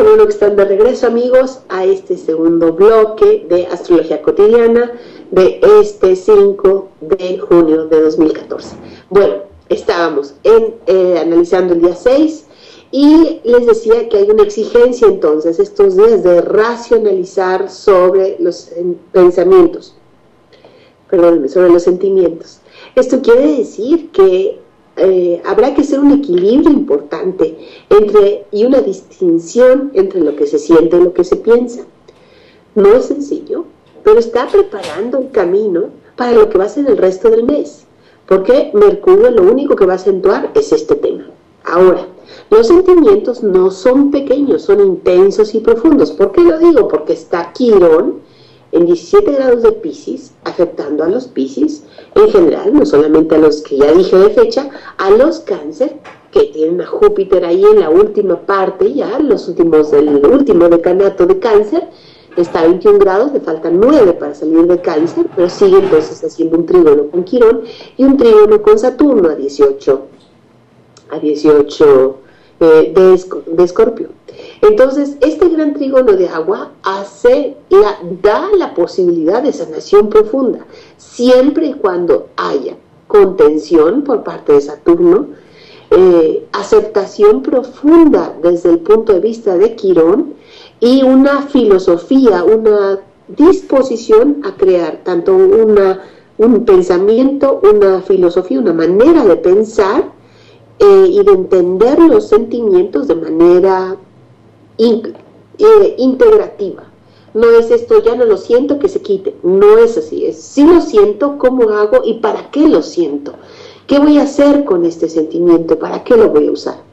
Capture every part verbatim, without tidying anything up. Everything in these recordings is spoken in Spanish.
Qué bueno que están de regreso, amigos, a este segundo bloque de Astrología Cotidiana de este cinco de junio de dos mil catorce. Bueno, estábamos en, eh, analizando el día seis y les decía que hay una exigencia entonces estos días de racionalizar sobre los eh, pensamientos, perdónenme, sobre los sentimientos. Esto quiere decir que Eh, habrá que hacer un equilibrio importante entre y una distinción entre lo que se siente y lo que se piensa. No es sencillo, pero está preparando un camino para lo que va a ser el resto del mes, porque Mercurio lo único que va a acentuar es este tema. Ahora, los sentimientos no son pequeños, son intensos y profundos. ¿Por qué lo digo? Porque está Quirón en diecisiete grados de Piscis, afectando a los Piscis en general, no solamente a los que ya dije de fecha, a los Cáncer, que tienen a Júpiter ahí en la última parte, ya los últimos del último decanato de Cáncer, está a veintiún grados, le faltan nueve para salir de Cáncer, pero sigue entonces haciendo un trígono con Quirón y un trígono con Saturno a dieciocho, a dieciocho eh, de, de Escorpio. Entonces, este gran trígono de agua hace la, da la posibilidad de sanación profunda, siempre y cuando haya contención por parte de Saturno, eh, aceptación profunda desde el punto de vista de Quirón y una filosofía, una disposición a crear tanto una, un pensamiento, una filosofía, una manera de pensar eh, y de entender los sentimientos de manera In, eh, integrativa. No es esto, ya no lo siento, que se quite. No es así, es sí lo siento, cómo hago y para qué lo siento. ¿Qué voy a hacer con este sentimiento? ¿Para qué lo voy a usar?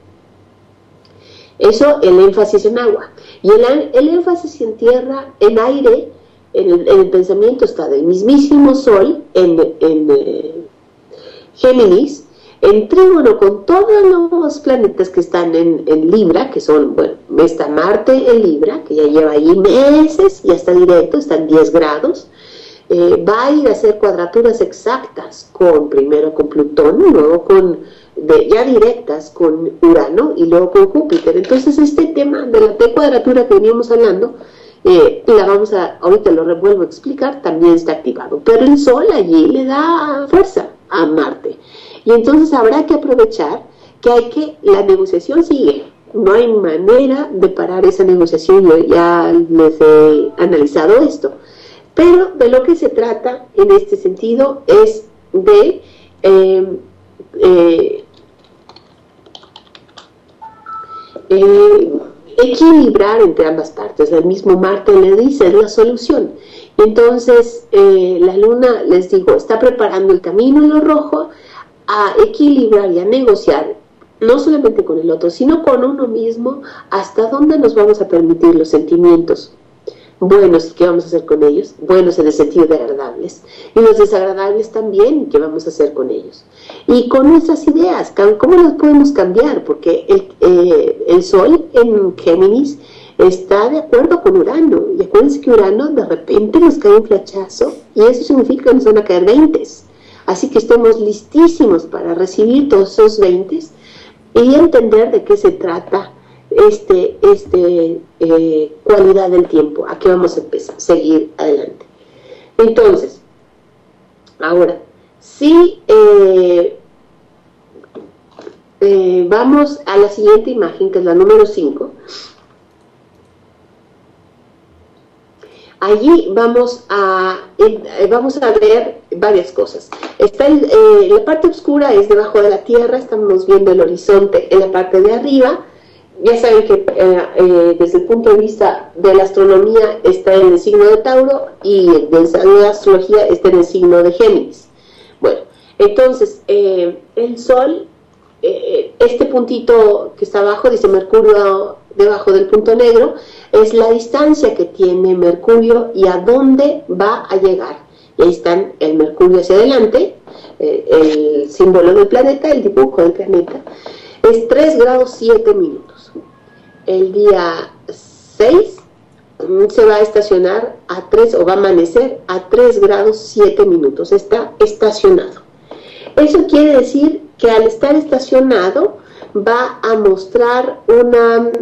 Eso, el énfasis en agua. Y el, el énfasis en tierra, en aire, en el, en el pensamiento está del mismísimo Sol en, en eh, Géminis, en trígono con todos los planetas que están en, en Libra, que son, bueno, está Marte en Libra, que ya lleva ahí meses, ya está directo, está en diez grados, eh, va a ir a hacer cuadraturas exactas con, primero con Plutón, luego con, de, ya directas con Urano y luego con Júpiter. Entonces este tema de la de cuadratura que veníamos hablando, eh, la vamos a, ahorita lo vuelvo a explicar, también está activado, pero el Sol allí le da fuerza a Marte. Y entonces habrá que aprovechar que hay que, la negociación sigue, no hay manera de parar esa negociación, yo ya les he analizado esto, pero de lo que se trata en este sentido es de eh, eh, eh, equilibrar entre ambas partes. El mismo Marte le dice, es la solución. Entonces eh, la Luna, les digo, está preparando el camino en lo rojo, a equilibrar y a negociar, no solamente con el otro, sino con uno mismo, hasta dónde nos vamos a permitir los sentimientos buenos y qué vamos a hacer con ellos, buenos en el sentido de agradables, y los desagradables también, qué vamos a hacer con ellos. Y con nuestras ideas, ¿cómo las podemos cambiar? Porque el, eh, el Sol en Géminis está de acuerdo con Urano, y acuérdense que Urano de repente nos cae un flechazo, y eso significa que nos van a caer veintes. Así que estemos listísimos para recibir todos esos veintes y entender de qué se trata este, este eh, cualidad del tiempo, a qué vamos a empezar, a seguir adelante. Entonces, ahora, si eh, eh, vamos a la siguiente imagen, que es la número cinco, allí vamos a, eh, vamos a ver varias cosas. Está el, eh, la parte oscura es debajo de la Tierra, estamos viendo el horizonte en la parte de arriba. Ya saben que eh, eh, desde el punto de vista de la astronomía está en el signo de Tauro y desde la astrología está en el signo de Géminis. Bueno, entonces eh, el Sol, eh, este puntito que está abajo, dice Mercurio debajo del punto negro, es la distancia que tiene Mercurio y a dónde va a llegar. Y ahí están el Mercurio hacia adelante, eh, el símbolo del planeta, el dibujo del planeta, es tres grados siete minutos. El día seis se va a estacionar a tres, o va a amanecer a tres grados siete minutos, está estacionado. Eso quiere decir que al estar estacionado va a mostrar una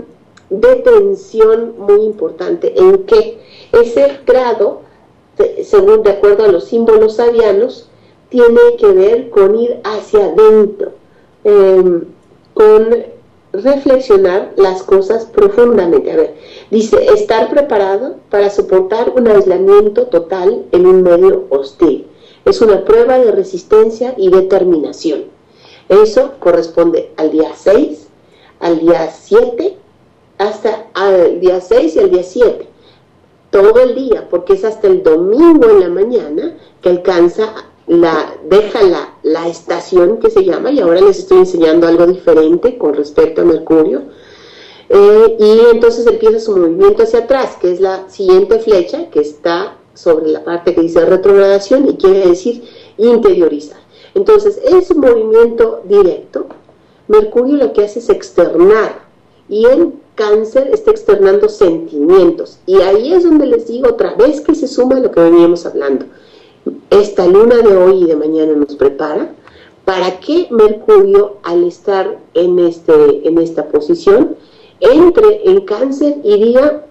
de tensión muy importante, en que ese grado, según de acuerdo a los símbolos sabianos, tiene que ver con ir hacia adentro, eh, con reflexionar las cosas profundamente. A ver, dice, estar preparado para soportar un aislamiento total en un medio hostil. Es una prueba de resistencia y determinación. Eso corresponde al día seis, al día siete, hasta al día seis y al día siete. Todo el día, porque es hasta el domingo en la mañana que alcanza, la, deja la, la estación que se llama, y ahora les estoy enseñando algo diferente con respecto a Mercurio, eh, y entonces empieza su movimiento hacia atrás, que es la siguiente flecha, que está sobre la parte que dice retrogradación, y quiere decir interiorizar. Entonces, ese movimiento directo, Mercurio lo que hace es externar, y en Cáncer está externando sentimientos, y ahí es donde les digo otra vez que se suma lo que veníamos hablando. Esta luna de hoy y de mañana nos prepara para que Mercurio, al estar en, este, en esta posición, entre en Cáncer y diga,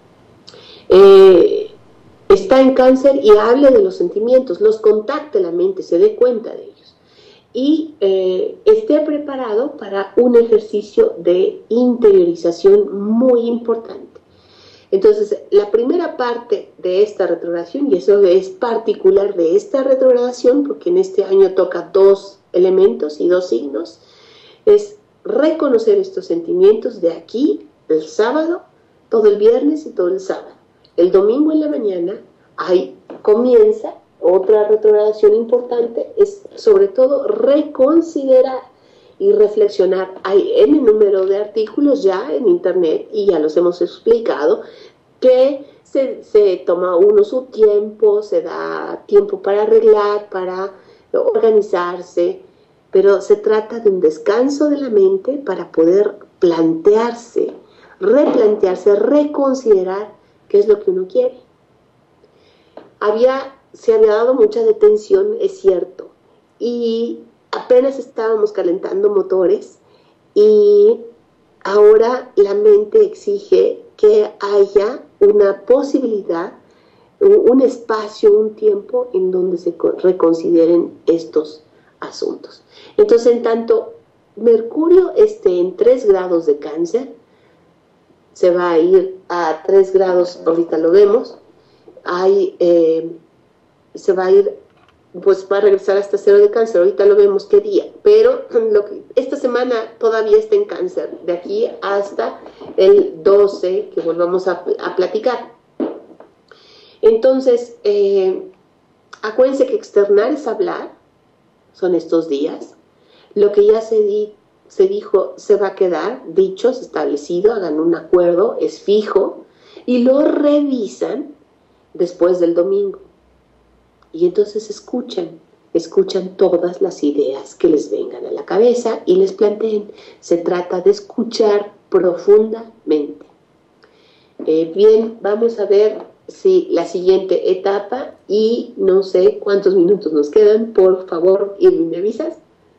eh, está en Cáncer y hable de los sentimientos, los contacte la mente, se dé cuenta de ellos. Y eh, esté preparado para un ejercicio de interiorización muy importante. Entonces, la primera parte de esta retrogradación, y eso es particular de esta retrogradación, porque en este año toca dos elementos y dos signos, es reconocer estos sentimientos de aquí, el sábado, todo el viernes y todo el sábado. El domingo en la mañana, ahí comienza otra retrogradación importante, es sobre todo reconsiderar y reflexionar. Hay N número de artículos ya en internet, y ya los hemos explicado, que se, se toma uno su tiempo, se da tiempo para arreglar, para organizarse, pero se trata de un descanso de la mente para poder plantearse, replantearse, reconsiderar qué es lo que uno quiere. Había, se había dado mucha detención, es cierto, y apenas estábamos calentando motores, y ahora la mente exige que haya una posibilidad, un espacio, un tiempo en donde se reconsideren estos asuntos. Entonces, en tanto Mercurio esté en tres grados de Cáncer, se va a ir a tres grados, ahorita lo vemos, hay, eh, se va a ir, pues va a regresar hasta cero de Cáncer, ahorita lo vemos qué día, pero lo que, esta semana todavía está en Cáncer, de aquí hasta el doce, que volvamos a, a platicar. Entonces, eh, acuérdense que externar es hablar, son estos días. Lo que ya se, di, se dijo se va a quedar, dicho, es establecido, hagan un acuerdo, es fijo, y lo revisan después del domingo. Y entonces escuchan, escuchan todas las ideas que les vengan a la cabeza y les planteen. Se trata de escuchar profundamente. Eh, bien, vamos a ver si la siguiente etapa, y no sé cuántos minutos nos quedan, por favor, Irving, ¿me avisas?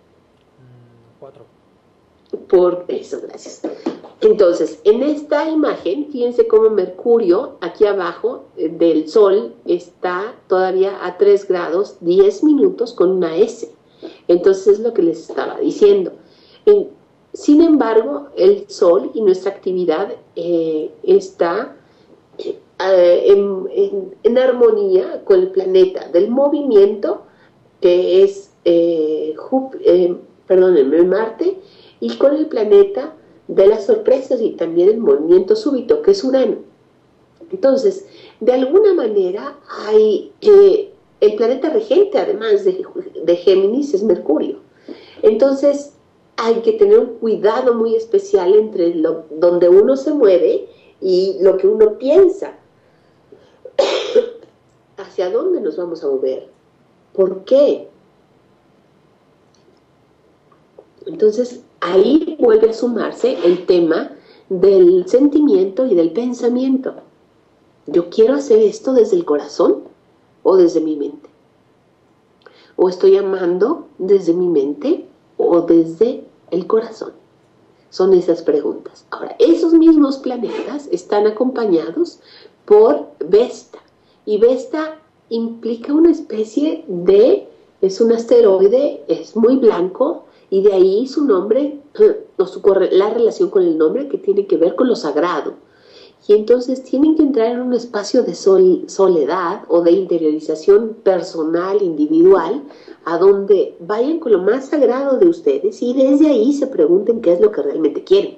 Cuatro. Por eso, gracias. Entonces, en esta imagen, fíjense cómo Mercurio, aquí abajo eh, del Sol, está todavía a tres grados, diez minutos con una S. Entonces, es lo que les estaba diciendo. En, sin embargo, el Sol y nuestra actividad eh, está eh, en, en, en armonía con el planeta del movimiento, que es, eh, Jup, eh, perdónenme, Marte, y con el planeta de las sorpresas y también el movimiento súbito, que es Urano. Entonces, de alguna manera, hay eh, el planeta regente, además de, de Géminis, es Mercurio. Entonces, hay que tener un cuidado muy especial entre lo, donde uno se mueve y lo que uno piensa. ¿Hacia dónde nos vamos a mover? ¿Por qué? Entonces, ahí vuelve a sumarse el tema del sentimiento y del pensamiento. ¿Yo quiero hacer esto desde el corazón o desde mi mente? ¿O estoy amando desde mi mente o desde el corazón? Son esas preguntas. Ahora, esos mismos planetas están acompañados por Vesta. Y Vesta implica una especie de, es un asteroide, es muy blanco, y de ahí su nombre, o su, la relación con el nombre que tiene que ver con lo sagrado. Y entonces tienen que entrar en un espacio de sol, soledad o de interiorización personal, individual, a donde vayan con lo más sagrado de ustedes y desde ahí se pregunten qué es lo que realmente quieren.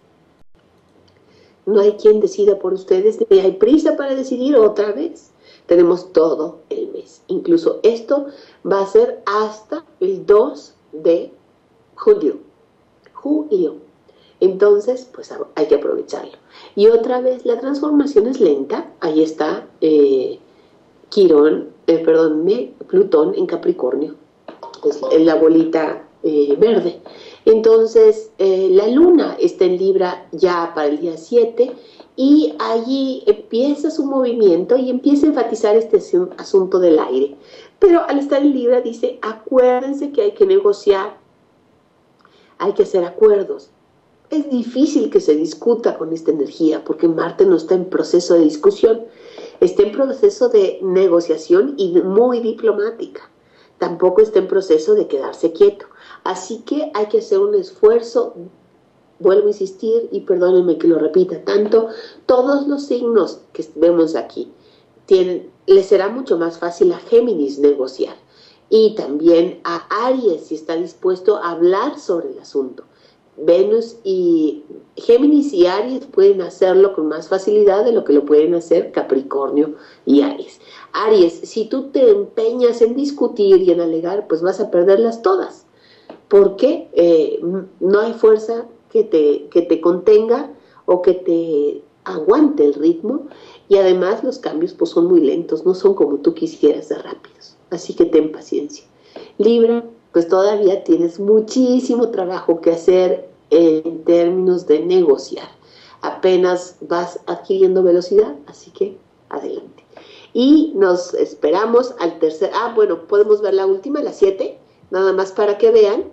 No hay quien decida por ustedes, ni hay prisa para decidir otra vez. Tenemos todo el mes. Incluso esto va a ser hasta el dos de julio. Julio. Entonces, pues hay que aprovecharlo. Y otra vez, la transformación es lenta. Ahí está eh, Quirón, eh, perdón, Plutón en Capricornio. Es la bolita eh, verde. Entonces, eh, la luna está en Libra ya para el día siete y allí empieza su movimiento y empieza a enfatizar este asunto del aire. Pero al estar en Libra dice, acuérdense que hay que negociar, hay que hacer acuerdos. Es difícil que se discuta con esta energía porque Marte no está en proceso de discusión, está en proceso de negociación y muy diplomática. Tampoco está en proceso de quedarse quieto. Así que hay que hacer un esfuerzo, vuelvo a insistir y perdónenme que lo repita tanto, todos los signos que vemos aquí, tienen, les será mucho más fácil a Géminis negociar y también a Aries si está dispuesto a hablar sobre el asunto. Venus y Géminis y Aries pueden hacerlo con más facilidad de lo que lo pueden hacer Capricornio y Aries. Aries, si tú te empeñas en discutir y en alegar, pues vas a perderlas todas, porque eh, no hay fuerza que te, que te contenga o que te aguante el ritmo, y además los cambios pues son muy lentos, no son como tú quisieras de rápidos, así que ten paciencia. Libra, pues todavía tienes muchísimo trabajo que hacer en términos de negociar. Apenas vas adquiriendo velocidad, así que adelante. Y nos esperamos al tercer, ah, bueno, podemos ver la última, la siete, nada más para que vean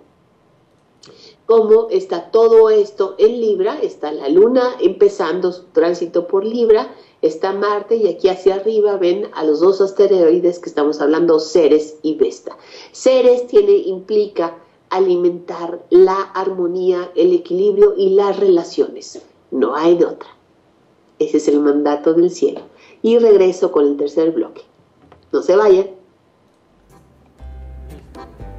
cómo está todo esto en Libra. Está la luna empezando su tránsito por Libra, está Marte y aquí hacia arriba ven a los dos asteroides que estamos hablando, Ceres y Vesta. Ceres tiene, implica alimentar la armonía, el equilibrio y las relaciones. No hay de otra. Ese es el mandato del cielo. Y regreso con el tercer bloque. No se vayan.